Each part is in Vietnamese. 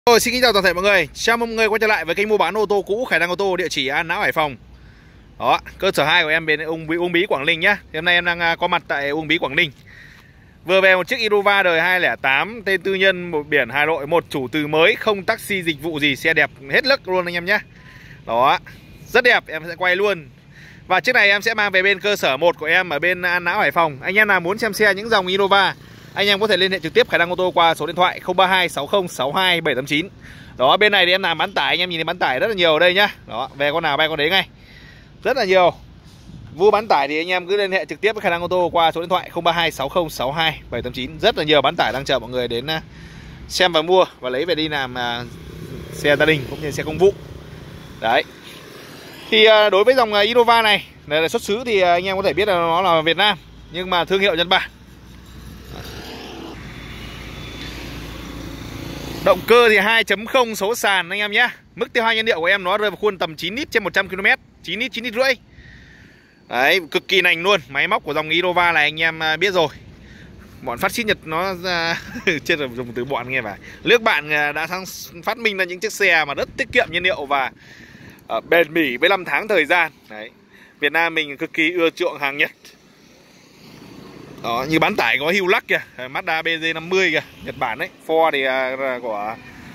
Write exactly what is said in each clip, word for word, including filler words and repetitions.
Rồi, xin kính chào toàn thể mọi người. Chào mừng mọi người quay trở lại với kênh mua bán ô tô cũ Khải Đăng Ô Tô, địa chỉ An Lão, Hải Phòng. Đó, cơ sở hai của em bên Uông Bí, Uông Bí Quảng Ninh nhá. Hôm nay em đang có mặt tại Uông Bí Quảng Ninh. Vừa về một chiếc Innova đời hai không tám, tên tư nhân, một biển Hà Nội, một chủ từ mới, không taxi dịch vụ gì, xe đẹp hết lức luôn anh em nhá. Đó, rất đẹp, em sẽ quay luôn. Và chiếc này em sẽ mang về bên cơ sở một của em ở bên An Lão, Hải Phòng. Anh em nào muốn xem xe những dòng Innova, anh em có thể liên hệ trực tiếp Khải Đăng Ô Tô qua số điện thoại không ba hai sáu không sáu hai bảy tám chín. Đó, bên này thì em làm bán tải, anh em nhìn thấy bán tải rất là nhiều ở đây nhá. Đó, về con nào bay con đấy ngay. Rất là nhiều. Vu bán tải thì anh em cứ liên hệ trực tiếp với Khải Đăng Ô Tô qua số điện thoại không ba hai sáu không sáu hai bảy tám chín. Rất là nhiều bán tải đang chờ mọi người đến xem và mua và lấy về đi làm xe gia đình cũng như xe công vụ. Đấy. Thì đối với dòng Innova này, này là xuất xứ thì anh em có thể biết là nó là Việt Nam, nhưng mà thương hiệu Nhật Bản. Động cơ thì hai chấm không số sàn anh em nhé. Mức tiêu hao nhiên liệu của em nó rơi vào khuôn tầm chín lít trên một trăm ki lô mét, chín lít, chín lít rưỡi. Đấy, cực kỳ nành luôn. Máy móc của dòng Innova này anh em biết rồi. Bọn phát xít Nhật nó trên là dùng từ bọn nghe vào. Nước bạn đã phát minh ra những chiếc xe mà rất tiết kiệm nhiên liệu và uh, bền bỉ với năm tháng thời gian. Đấy. Việt Nam mình cực kỳ ưa chuộng hàng Nhật. Đó, như bán tải có Hilux kìa, Mazda B Z năm mươi kìa, Nhật Bản đấy. Ford thì uh, của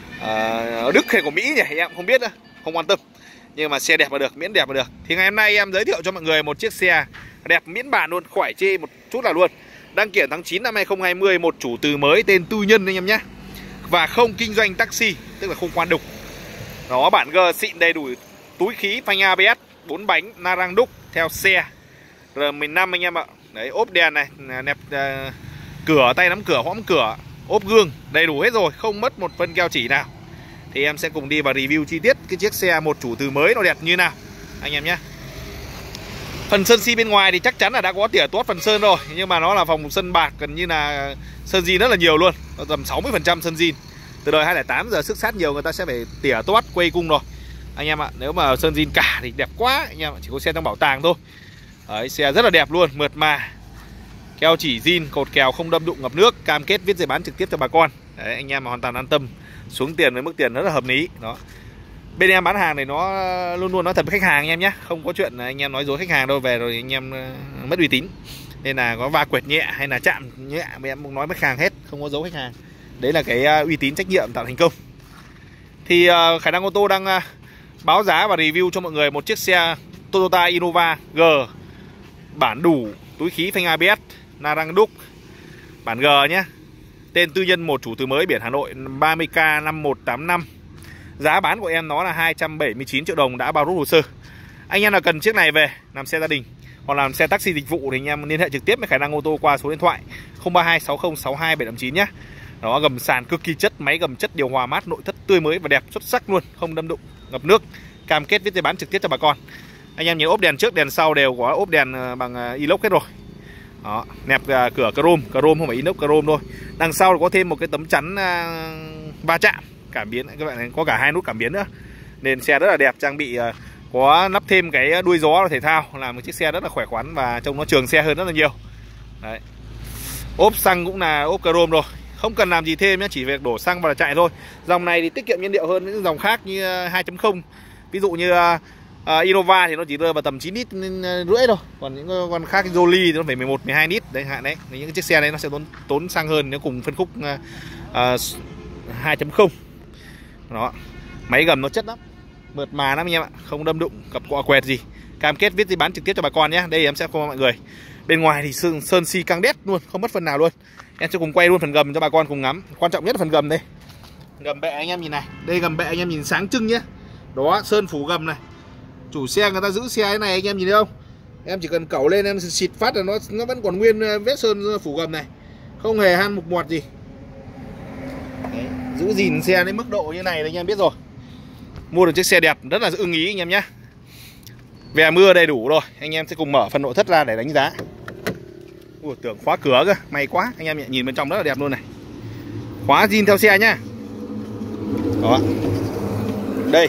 uh, Đức hay của Mỹ nhỉ, em không biết nữa, không quan tâm. Nhưng mà xe đẹp là được, miễn đẹp là được. Thì ngày hôm nay em giới thiệu cho mọi người một chiếc xe đẹp miễn bản luôn, khỏi chê một chút nào luôn. Đăng kiểm tháng chín năm hai không hai không, một chủ từ mới tên tư nhân anh em nhé. Và không kinh doanh taxi, tức là không quan đục. Đó, bản G xịn đầy đủ, túi khí, phanh a bê ét, bốn bánh, la răng đúc theo xe R mười lăm anh em ạ. Đấy, ốp đèn này, nẹp uh, cửa, tay nắm cửa, hõm cửa, ốp gương, đầy đủ hết rồi, không mất một phân keo chỉ nào. Thì em sẽ cùng đi vào review chi tiết cái chiếc xe một chủ từ mới nó đẹp như nào anh em nhé. Phần sơn xi bên ngoài thì chắc chắn là đã có tỉa tuốt phần sơn rồi, nhưng mà nó là phòng sơn bạc, gần như là sơn zin rất là nhiều luôn, nó tầm sáu mươi phần trăm sơn zin. Từ đời hai không tám giờ sức sát nhiều, người ta sẽ phải tỉa tuốt quay cung rồi anh em ạ. Nếu mà sơn zin cả thì đẹp quá anh em ạ, chỉ có xe trong bảo tàng thôi. Đấy, xe rất là đẹp luôn, mượt mà. Keo chỉ zin, cột kèo không đâm đụng ngập nước, cam kết viết giấy bán trực tiếp cho bà con. Đấy, anh em mà hoàn toàn an tâm, xuống tiền với mức tiền rất là hợp lý. Đó. Bên em bán hàng này nó luôn luôn nói thật với khách hàng anh em nhé, không có chuyện anh em nói dối khách hàng đâu, về rồi anh em mất uy tín. Nên là có va quẹt nhẹ hay là chạm nhẹ bên em cũng nói với khách hàng hết, không có giấu khách hàng. Đấy là cái uy tín, trách nhiệm tạo thành công. Thì uh, Khải Đăng Ô Tô đang uh, báo giá và review cho mọi người một chiếc xe Toyota Innova G bản đủ, túi khí, phanh a bê ét, la răng đúc, bản G nhé. Tên tư nhân, một chủ từ mới, biển Hà Nội, ba mươi K năm một tám năm. Giá bán của em nó là hai trăm bảy mươi chín triệu đồng đã bao rút hồ sơ. Anh em nào cần chiếc này về làm xe gia đình hoặc làm xe taxi dịch vụ thì anh em liên hệ trực tiếp với Khải Đăng Ô Tô qua số điện thoại không ba hai sáu không sáu hai bảy tám chín nhé. Đó, gầm sàn cực kỳ chất, máy gầm chất, điều hòa mát, nội thất tươi mới và đẹp xuất sắc luôn, không đâm đụng ngập nước, cam kết viết giấy bán trực tiếp cho bà con. Anh em nhìn ốp đèn trước đèn sau đều có ốp đèn bằng inox hết rồi. Đó, nẹp cửa chrome, chrome không phải inox, chrome thôi. Đằng sau có thêm một cái tấm chắn uh, va chạm, cảm biến, các bạn có cả hai nút cảm biến nữa. Nên xe rất là đẹp, trang bị uh, có lắp thêm cái đuôi gió thể thao, làm một chiếc xe rất là khỏe khoắn và trông nó trường xe hơn rất là nhiều. Đấy. Ốp xăng cũng là ốp chrome rồi, không cần làm gì thêm nhé, chỉ việc đổ xăng và chạy thôi. Dòng này thì tiết kiệm nhiên liệu hơn những dòng khác như hai chấm không. Ví dụ như uh, Uh, Innova thì nó chỉ rơi vào tầm chín lít rưỡi thôi. Còn những con khác, Jolie thì nó phải mười một, mười hai lít. Đấy, hạn đấy. Những chiếc xe đấy nó sẽ tốn tốn xăng hơn nếu cùng phân khúc uh, uh, hai chấm không. Đó. Máy gầm nó chất lắm, mượt mà lắm anh em ạ, không đâm đụng, cặp quọ quẹt gì. Cam kết viết giấy bán trực tiếp cho bà con nhé. Đây em sẽ cho mọi người. Bên ngoài thì sơn, sơn xi căng đét luôn, không mất phần nào luôn. Em sẽ cùng quay luôn phần gầm cho bà con cùng ngắm. Quan trọng nhất là phần gầm đây. Gầm bệ anh em nhìn này. Đây gầm bệ anh em nhìn sáng trưng nhé. Đó, sơn phủ gầm này. Chủ xe người ta giữ xe thế này anh em nhìn thấy không? Em chỉ cần cẩu lên em xịt phát là nó nó vẫn còn nguyên vết sơn phủ gầm này, không hề han mục mọt gì. Đấy, giữ gìn xe đến mức độ như này là anh em biết rồi. Mua được chiếc xe đẹp rất là ưng ý anh em nhé. Về mưa đầy đủ rồi, anh em sẽ cùng mở phần nội thất ra để đánh giá. Ủa, tưởng khóa cửa cơ, may quá. Anh em nhìn bên trong rất là đẹp luôn này. Khóa zin theo xe nhá. Đó. Đây.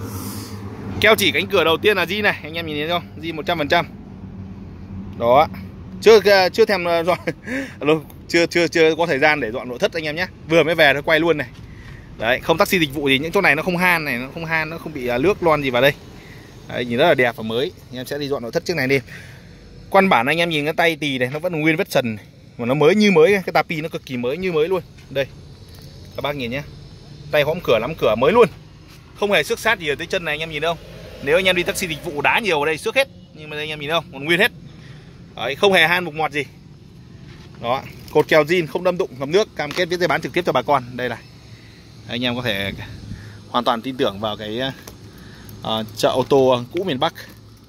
Keo chỉ cánh cửa đầu tiên là zin này, anh em nhìn thấy không? Zin một trăm phần trăm. Đó. Chưa chưa thèm dọn chưa chưa chưa có thời gian để dọn nội thất anh em nhé. Vừa mới về nó quay luôn này. Đấy, không taxi dịch vụ gì, những chỗ này nó không han này, nó không han, nó không bị nước lon gì vào đây. Đấy, nhìn rất là đẹp và mới. Anh em sẽ đi dọn nội thất chiếc này đi. Quan bản anh em nhìn cái tay tì này nó vẫn nguyên vết sần này. Mà nó mới như mới, cái tapi nó cực kỳ mới như mới luôn. Đây, các bác nhìn nhé, tay hõm cửa nắm cửa mới luôn, không hề xước sát gì ở tới chân này, anh em nhìn không? Nếu anh em đi taxi dịch vụ đá nhiều ở đây xước hết, nhưng mà đây anh em nhìn không, còn nguyên hết. Đấy, không hề han mục mọt gì. Đó, cột kèo zin không đâm đụng ngập nước, cam kết viết giấy bán trực tiếp cho bà con. Đây này, anh em có thể hoàn toàn tin tưởng vào cái uh, chợ ô tô cũ miền Bắc.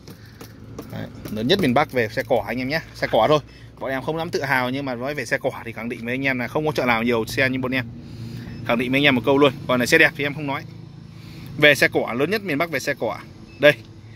Đấy, lớn nhất miền Bắc về xe cỏ anh em nhé, xe cỏ thôi. Bọn em không dám tự hào, nhưng mà nói về xe cỏ thì khẳng định với anh em là không có chợ nào nhiều xe như bọn em. Khẳng định với anh em một câu luôn. Còn là xe đẹp thì em không nói. Về xe cỏ lớn nhất miền Bắc về xe cỏ. Đây,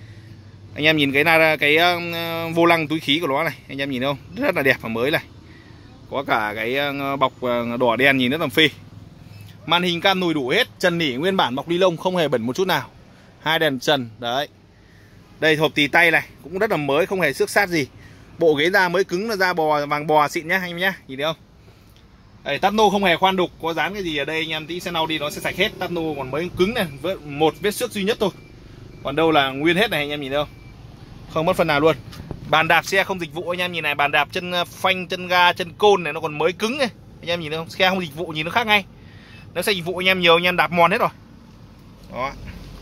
anh em nhìn cái cái, cái uh, vô lăng túi khí của nó này, anh em nhìn không, rất là đẹp và mới này. Có cả cái uh, bọc uh, đỏ đen nhìn rất là phi. Màn hình cam nùi đủ hết, trần nỉ nguyên bản bọc ni lông không hề bẩn một chút nào. Hai đèn trần đấy. Đây, hộp tì tay này cũng rất là mới, không hề xước sát gì. Bộ ghế da mới cứng, là da bò vàng bò xịn nhá anh em nhá, nhìn thấy không? Đây, tắp nô không hề khoan đục, có dán cái gì ở đây anh em tí xe nào đi nó sẽ sạch hết. Tắp nô còn mới cứng này, một vết xước duy nhất thôi. Còn đâu là nguyên hết này, anh em nhìn thấy không? Không mất phần nào luôn. Bàn đạp xe không dịch vụ anh em nhìn này, bàn đạp chân phanh, chân ga, chân côn này nó còn mới cứng này. Anh em nhìn thấy không? Xe không dịch vụ nhìn nó khác ngay. Nếu xe dịch vụ anh em nhiều anh em đạp mòn hết rồi. Đó.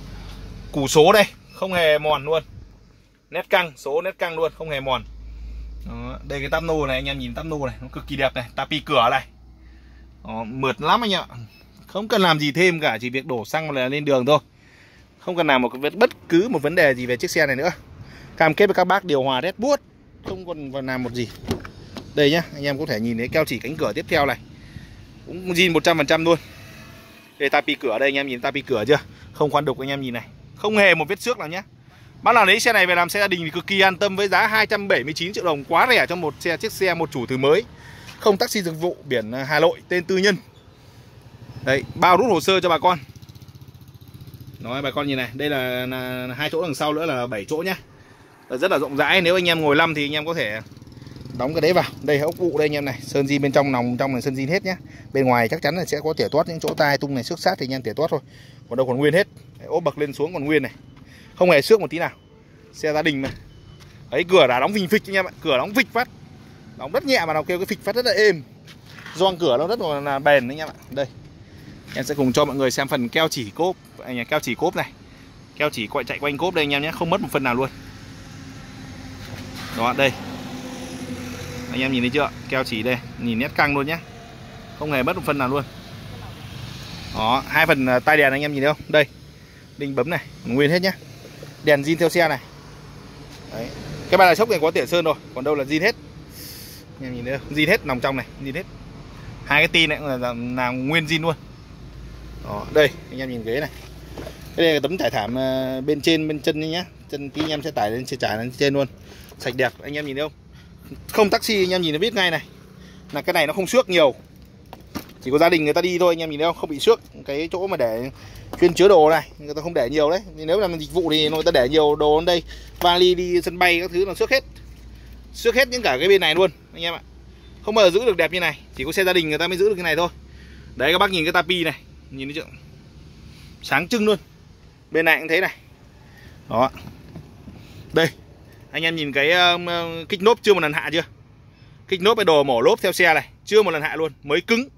Củ số đây, không hề mòn luôn. Nét căng, số nét căng luôn, không hề mòn. Đó. Đây cái tắp nô này, anh em nhìn tắp nô này, nó cực kỳ đẹp này, tapi cửa này. Đó, mượt lắm anh ạ. Không cần làm gì thêm cả, chỉ việc đổ xăng là lên đường thôi. Không cần làm một cái bất cứ một vấn đề gì về chiếc xe này nữa. Cam kết với các bác điều hòa rét buốt, không còn còn làm một gì. Đây nhá, anh em có thể nhìn thấy keo chỉ cánh cửa tiếp theo này, cũng zin một trăm phần trăm luôn. Đây tapi cửa đây, anh em nhìn tapi cửa chưa? Không khoan đục anh em nhìn này, không hề một vết xước nào nhá. Bác nào lấy xe này về làm xe gia đình thì cực kỳ an tâm với giá hai trăm bảy mươi chín triệu đồng, quá rẻ cho một xe chiếc xe một chủ từ mới. Không taxi dịch vụ, biển Hà Nội, tên tư nhân. Đấy, bao rút hồ sơ cho bà con. Nói bà con nhìn này, đây là, là hai chỗ đằng sau nữa là bảy chỗ nhá. Rất là rộng rãi, nếu anh em ngồi năm thì anh em có thể đóng cái đấy vào. Đây ốc vụ đây anh em này, sơn zin bên trong, nòng trong này sơn zin hết nhá. Bên ngoài chắc chắn là sẽ có tỉa toát, những chỗ tai tung này xước sát thì anh em tỉa toát thôi. Còn đâu còn nguyên hết. Đấy, ốp bậc lên xuống còn nguyên này, không hề xước một tí nào. Xe gia đình mà. Đấy, cửa đã đóng phình phịch anh em ạ, cửa đóng phịch phát. Đóng rất nhẹ mà nào kêu cái phịch phát rất là êm. Gioăng cửa nó rất là bền anh em ạ. Đây, em sẽ cùng cho mọi người xem phần keo chỉ cốp, anh keo chỉ cốp này, keo chỉ quậy chạy quanh cốp đây anh em nhé, không mất một phần nào luôn. Đó, đây anh em nhìn thấy chưa, keo chỉ đây, nhìn nét căng luôn nhé, không hề mất một phần nào luôn. Đó, hai phần tay đèn anh em nhìn thấy không, đây đinh bấm này nguyên hết nhá, đèn zin theo xe này. Đấy, cái bàn đạp sốc này có tỉa sơn rồi, còn đâu là zin hết. Anh em nhìn thấy không, zin hết, nòng trong này zin hết, hai cái tin này là, là, là nguyên zin luôn. Đó, đây anh em nhìn ghế này, cái đây là tấm trải thảm bên trên bên chân nhá, chân tí anh em sẽ tải lên sẽ trải lên trên luôn, sạch đẹp anh em nhìn thấy không. Không taxi anh em nhìn nó biết ngay này, là cái này nó không xước nhiều, chỉ có gia đình người ta đi thôi anh em nhìn thấy không, không bị xước. Cái chỗ mà để chuyên chứa đồ này người ta không để nhiều đấy, nếu làm dịch vụ thì người ta để nhiều đồ ở đây, vali đi sân bay các thứ nó xước hết, xước hết những cả cái bên này luôn anh em ạ, không bao giờ giữ được đẹp như này, chỉ có xe gia đình người ta mới giữ được cái này thôi. Đấy, các bác nhìn cái tapi này, nhìn thấy chưa, sáng trưng luôn. Bên này cũng thế này. Đó, đây anh em nhìn cái uh, kích nốp chưa một lần hạ chưa, kích nốp cái đồ mổ lốp theo xe này chưa một lần hạ luôn, mới cứng.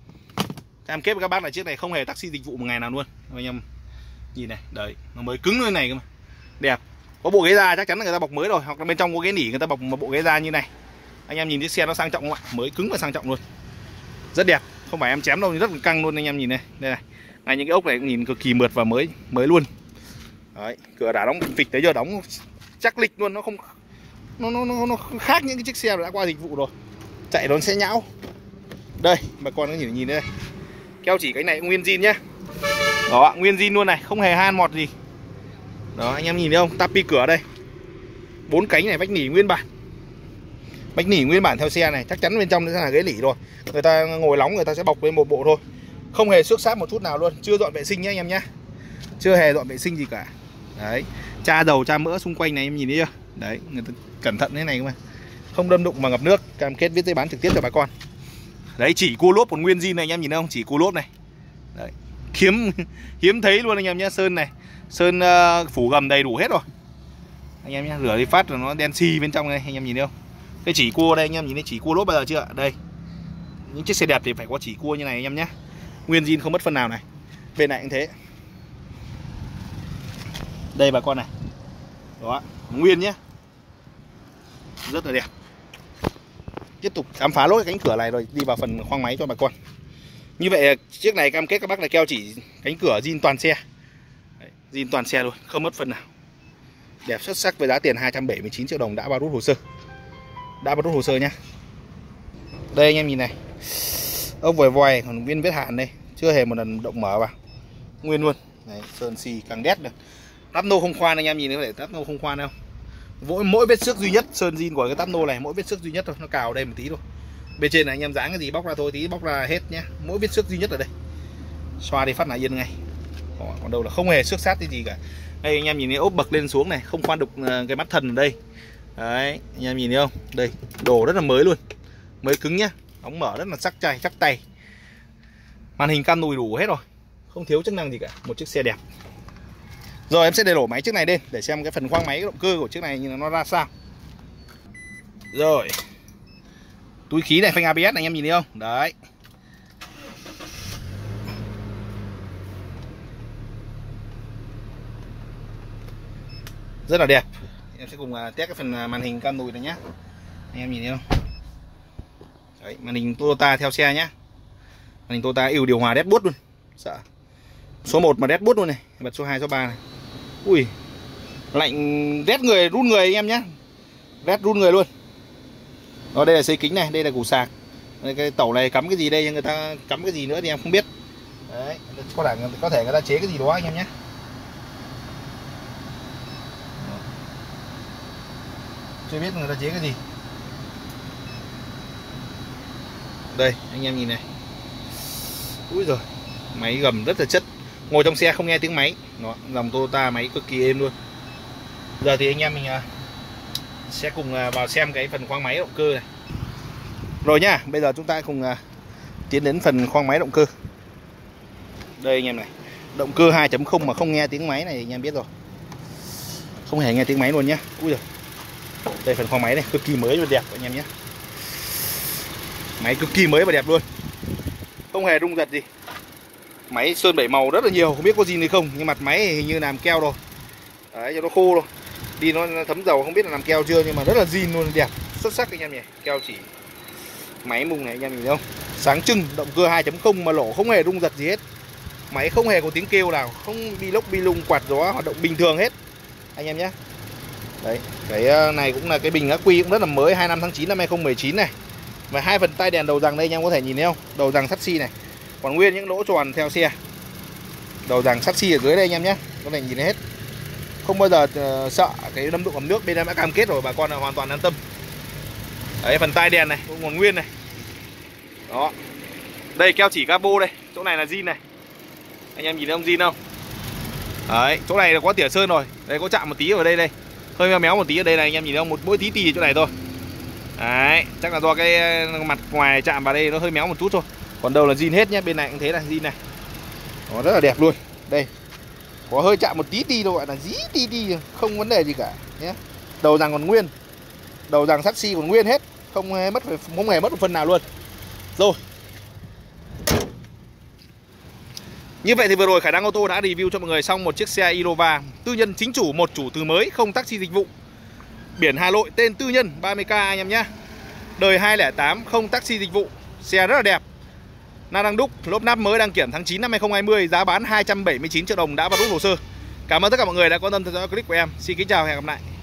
Cam kết với các bác là chiếc này không hề taxi dịch vụ một ngày nào luôn anh em nhìn này. Đấy, nó mới cứng như này cơ mà, đẹp. Có bộ ghế da chắc chắn là người ta bọc mới rồi, hoặc là bên trong có ghế nỉ người ta bọc một bộ ghế da như này. Anh em nhìn chiếc xe nó sang trọng không ạ, mới cứng và sang trọng luôn, rất đẹp, không phải em chém đâu, rất là căng luôn anh em nhìn này. Đây này, ngay những cái ốc này cũng nhìn cực kỳ mượt và mới mới luôn. Đấy, cửa đã đóng phịch tới giờ đóng chắc lịch luôn, nó không nó nó nó, nó khác những cái chiếc xe đã qua dịch vụ rồi, chạy nó sẽ nhão. Đây bà con có nhìn nhìn đây, keo chỉ cái này nguyên zin nhá. Đó, nguyên zin luôn này, không hề han mọt gì. Đó, anh em nhìn thấy không, tapi cửa đây, bốn cánh này, vách nỉ nguyên bản, vách nỉ nguyên bản theo xe này, chắc chắn bên trong sẽ là ghế nỉ rồi, người ta ngồi nóng người ta sẽ bọc lên một bộ thôi, không hề xước sát một chút nào luôn, chưa dọn vệ sinh nhá anh em nhá, chưa hề dọn vệ sinh gì cả. Đấy, cha dầu cha mỡ xung quanh này em nhìn thấy chưa, đấy người ta cẩn thận thế này cơ mà, không đâm đụng mà ngập nước, cam kết viết giấy bán trực tiếp cho bà con. Đấy, chỉ cua lốp còn nguyên zin này anh em nhìn thấy không, chỉ cua lốp này. Đấy, hiếm hiếm thấy luôn anh em nhé. Sơn này, sơn uh, phủ gầm đầy đủ hết rồi anh em nhé. Rửa đi phát rồi nó đen xì bên trong này, anh em nhìn thấy không? Cái chỉ cua đây anh em nhìn thấy chỉ cua lốp bao giờ chưa? Đây, những chiếc xe đẹp thì phải có chỉ cua như này anh em nhé. Nguyên zin không mất phân nào này. Bên này cũng thế. Đây bà con này. Đó, nguyên nhé. Rất là đẹp. Tiếp tục khám phá lốt cái cánh cửa này rồi đi vào phần khoang máy cho bà con. Như vậy chiếc này cam kết các bác là keo chỉ cánh cửa zin toàn xe. Đấy, zin toàn xe luôn, không mất phân nào. Đẹp xuất sắc với giá tiền hai trăm bảy mươi chín triệu đồng đã bao rút hồ sơ. Đã bao rút hồ sơ nhá. Đây anh em nhìn này. Ốc vòi vòi còn nguyên vết hạn đây, chưa hề một lần động mở vào. Nguyên luôn. Đấy, sơn xì càng đét được. Tắp nô không khoan anh em nhìn thấy, tắp nô không khoan đâu. Mỗi mỗi vết xước duy nhất sơn zin của cái tắp nô này, mỗi vết xước duy nhất thôi, nó cào đây một tí thôi. Bên trên này anh em dáng cái gì bóc ra thôi, tí bóc ra hết nhé. Mỗi vết xước duy nhất ở đây. Xoa đi phát là yên ngay. Đó, còn đâu là không hề xước sát cái gì cả. Đây anh em nhìn thấy ốp bậc lên xuống này, không khoan đục cái mắt thần ở đây. Đấy, anh em nhìn thấy không? Đây, đồ rất là mới luôn. Mới cứng nhá. Đóng mở rất là chắc tay, chắc tay. Màn hình cam nùi đủ hết rồi. Không thiếu chức năng gì cả, một chiếc xe đẹp. Rồi em sẽ để đổ máy chiếc này lên để xem cái phần khoang máy, cái động cơ của chiếc này nó ra sao. Rồi. Túi khí này phanh a bê ét này anh em nhìn thấy không? Đấy. Rất là đẹp. Em sẽ cùng test cái phần màn hình cam nùi này nhé. Anh em nhìn thấy không? Đấy, màn hình Toyota theo xe nhá. Màn hình Toyota ưu điều hòa dashboard luôn. Sợ. Số một mà dashboard luôn này, bật số hai, số ba này. Ui. Lạnh rét người, run người anh em nhá. Rét run người luôn. Đó, đây là dây kính này, đây là củ sạc. Đây, cái tẩu này cắm cái gì đây, người ta cắm cái gì nữa thì em không biết. Đấy, có thể có thể người ta chế cái gì đó anh em nhé. Chưa biết người ta chế cái gì. Đây, anh em nhìn này. Úi rồi, máy gầm rất là chất. Ngồi trong xe không nghe tiếng máy. Đó, dòng Toyota máy cực kỳ êm luôn. Giờ thì anh em mình sẽ cùng vào xem cái phần khoang máy động cơ này. Rồi nhá, bây giờ chúng ta cùng tiến đến phần khoang máy động cơ. Đây anh em này. Động cơ hai chấm không mà không nghe tiếng máy này anh em biết rồi. Không hề nghe tiếng máy luôn nhá. Úi giời. Đây phần khoang máy này cực kỳ mới và đẹp anh em nhé. Máy cực kỳ mới và đẹp luôn. Không hề rung giật gì. Máy sơn bảy màu rất là nhiều, không biết có zin hay không, nhưng mặt máy hình như làm keo rồi. Đấy, cho nó khô rồi. Đi nó thấm dầu không biết là làm keo chưa, nhưng mà rất là zin luôn, đẹp, xuất sắc anh em nhỉ. Keo chỉ máy mùng này anh em nhìn thấy không? Sáng trưng, động cơ hai chấm không mà lỗ không hề rung giật gì hết. Máy không hề có tiếng kêu nào, không bi lốc bi lung, quạt gió hoạt động bình thường hết anh em nhé. Đấy, cái này cũng là cái bình ắc quy cũng rất là mới, hai mươi lăm tháng chín năm hai không một chín này. Và hai phần tay đèn đầu giằng đây anh em có thể nhìn thấy không? Đầu giằng sắt xi này. Còn nguyên những lỗ tròn theo xe. Đầu giằng sắt xi ở dưới đây anh em nhé. Có thể nhìn thấy hết. Không bao giờ uh, sợ cái đâm đụng ẩm nước, bên em đã cam kết rồi, bà con là hoàn toàn an tâm. Đấy, phần tay đèn này cũng còn nguyên này. Đó. Đây keo chỉ capo đây, chỗ này là zin này. Anh em nhìn thấy không, zin không? Đấy, chỗ này là có tỉa sơn rồi. Đây có chạm một tí ở đây đây. Hơi méo méo một tí ở đây này anh em nhìn thấy không? Một mỗi tí tì chỗ này thôi. Đấy, chắc là do cái mặt ngoài chạm vào đây nó hơi méo một chút thôi. Còn đâu là zin hết nhé, bên này cũng thế này, zin này. Nó rất là đẹp luôn. Đây. Có hơi chạm một tí ti thôi, gọi là dí ti ti, không vấn đề gì cả nhé. Đầu giằng còn nguyên. Đầu giằng sắt xi còn nguyên hết, không hề mất không hề mất một phần nào luôn. Rồi. Như vậy thì vừa rồi Khải Đăng Ô Tô đã review cho mọi người xong một chiếc xe Innova tư nhân chính chủ, một chủ từ mới, không taxi dịch vụ. Biển Hà Nội, tên tư nhân, ba mươi k anh em nhé. Đời hai không tám, không taxi dịch vụ. Xe rất là đẹp. Na đăng đúc, lốp nắp mới đăng kiểm tháng chín năm hai không hai không, giá bán hai trăm bảy mươi chín triệu đồng đã vào rút hồ sơ. Cảm ơn tất cả mọi người đã quan tâm theo dõi clip của em. Xin kính chào và hẹn gặp lại.